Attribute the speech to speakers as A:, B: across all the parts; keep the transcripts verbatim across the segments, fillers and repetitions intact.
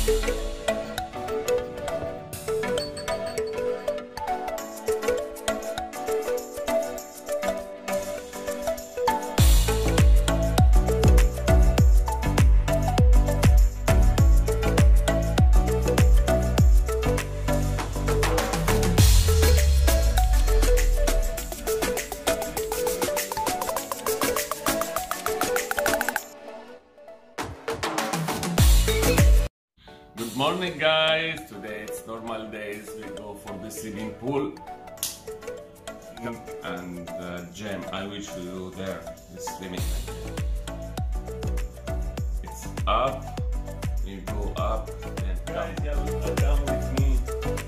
A: Good morning guys, today it's normal days, we go for the swimming pool and uh, gym. I will show you there, the swimming. It's up, we go up and down. Guys, come with me.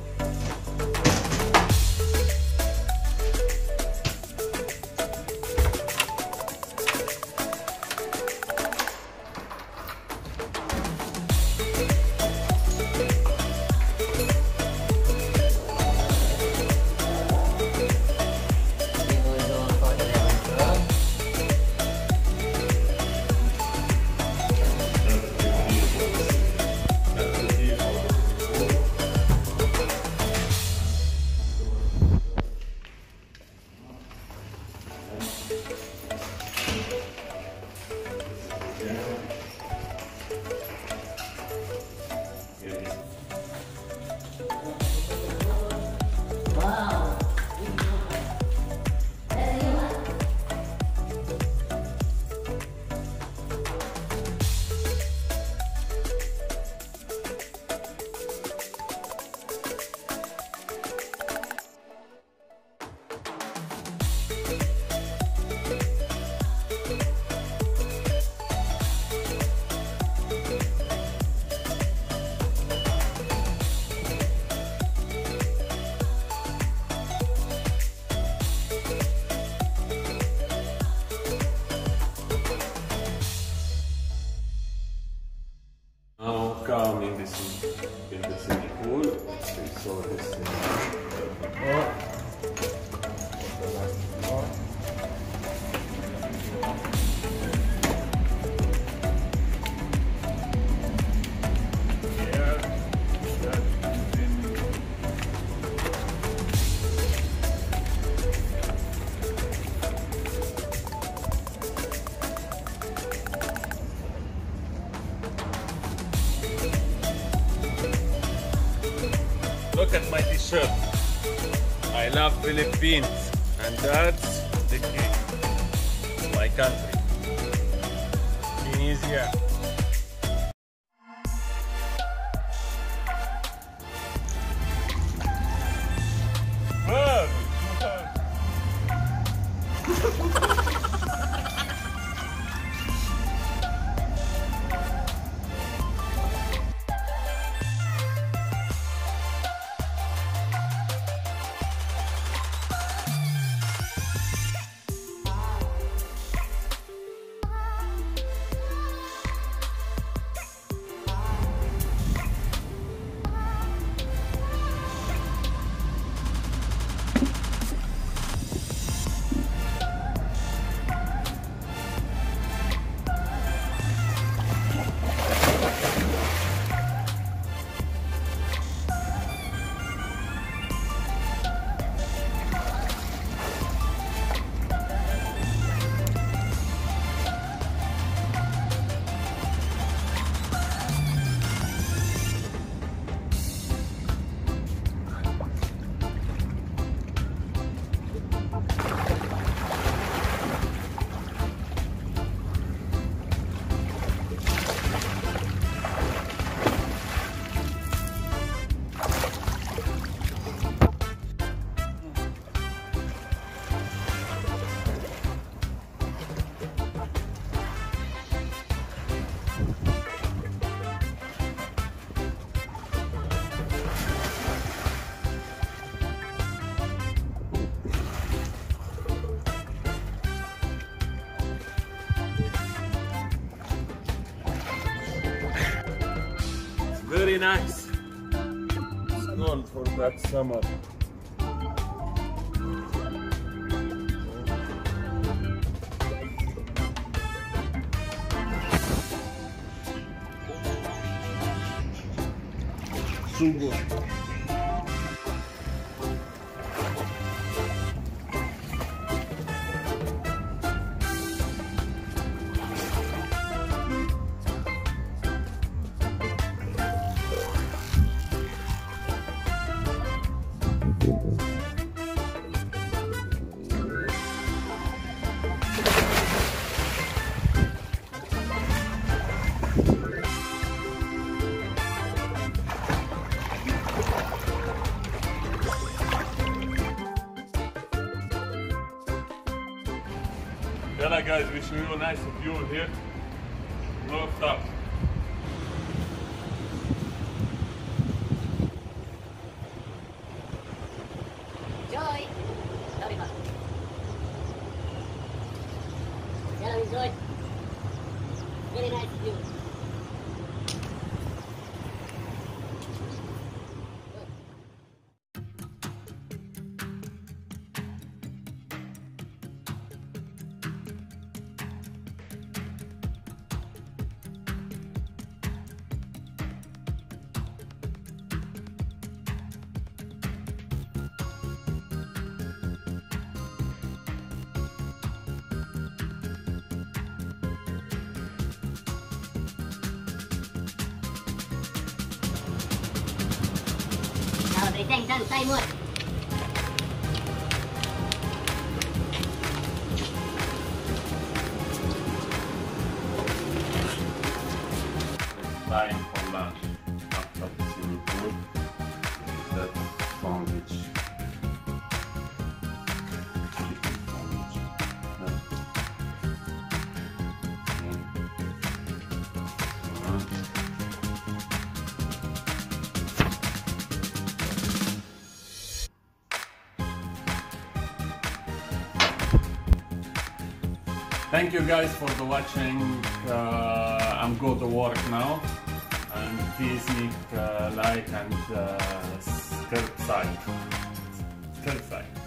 A: Come in this in the swimming pool. We saw this in before. Look at my t-shirt. I love Philippines, and that's the key. It's my country. Tunisia. Wow. Very nice. It's known for that summer. sugo. Yeah, guys, wishing you a nice view here. No stop.
B: Enjoy. Sorry, man. Yeah, enjoy. Very nice view. Để tranh chân tay muôn.
A: Time for lunch after the swimming pool. That sandwich. Chicken sandwich. Thank you guys for the watching. Uh, I'm going to work now, and please leave uh, like and uh, subscribe. Subscribe.